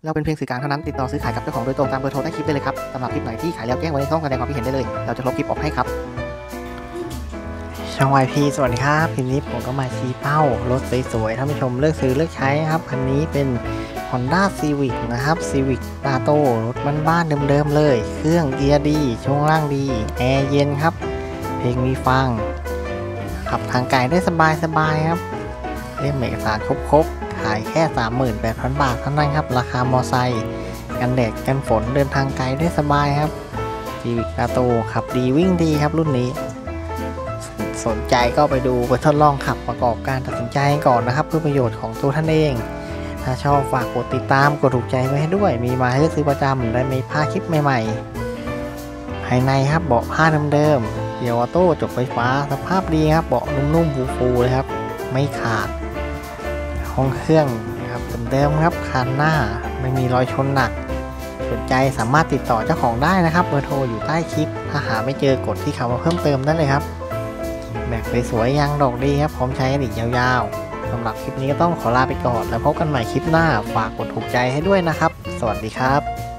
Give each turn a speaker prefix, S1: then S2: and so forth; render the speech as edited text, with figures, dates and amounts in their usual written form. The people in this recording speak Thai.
S1: เราเป็นเพียงสื่อกลางเท่านั้นติดต่อซื้อขายกับเจ้าของโดยตรงตามเบอร์โทรใต้คลิปได้เลยครับสำหรับคลิปไหนที่ขายแล้วแจ้งไว้ในช่องแสดงความคิดเห็นได้เลยเราจะลบคลิปออกให้ครับ
S2: ช่อง YP สวัสดีครับคลิปนี้ผมก็มาชี้เป้ารถสวยๆท่านผู้ชมเลือกซื้อเลือกใช้ครับคันนี้เป็น Honda Civic นะครับ Civic Lato รถบ้านๆเดิมๆเลยเครื่องเกียร์ดีช่วงล่างดีแอร์เย็นครับเพลงมีฟังขับทางไกลได้สบายๆครับเล่มเอกสารครบๆขายแค่ 38,000 บาทเท่านั้นครับราคามอไซค์กันแดดกันฝนเดินทางไกลได้สบายครับ Civic Lato ขับดีวิ่งดีครับรุ่นนี้สนใจก็ไปดูไปทดลองขับประกอบการตัดสินใจก่อนนะครับเพื่อประโยชน์ของตัวท่านเองถ้าชอบฝากกดติดตามกดถูกใจไว้ให้ด้วยมีมาให้เลือกซื้อประจำและมีผ้าคลิปใหม่ๆภายในครับเบาะผ้าเดิมๆเกียร์ออโต้จบไฟฟ้าสภาพดีครับเบาะนุ่มๆฟูๆเลยครับไม่ขาดห้องเครื่องครับเดิมๆครับคันหน้าไม่มีรอยชนหนักสนใจสามารถติดต่อเจ้าของได้นะครับเบอร์โทรอยู่ใต้คลิปถ้าหาไม่เจอกดที่คำว่าเพิ่มเติมได้เลยครับแม็กสวยๆยางดอกดีครับพร้อมใช้กันอีกยาวๆสำหรับคลิปนี้ก็ต้องขอลาไปก่อนแล้วพบกันใหม่คลิปหน้าฝากกดถูกใจให้ด้วยนะครับสวัสดีครับ